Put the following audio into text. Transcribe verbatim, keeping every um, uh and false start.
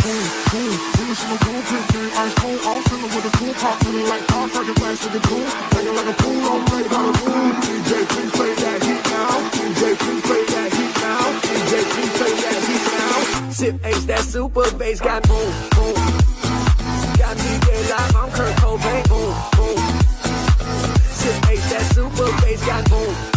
boom, boom. Really some boom, big thing, ice cold. All chillin' with a cool pop, feeling like pop, cracking glass with the cool. Hanging like a fool, on play by the boom. D J, please play that heat now. D J, please play that heat now. D J, please play that heat now. Sip H, that super bass got boom, boom. Got me dead like I'm Kurt Cobain, boom, boom. Sip H, that super bass got boom.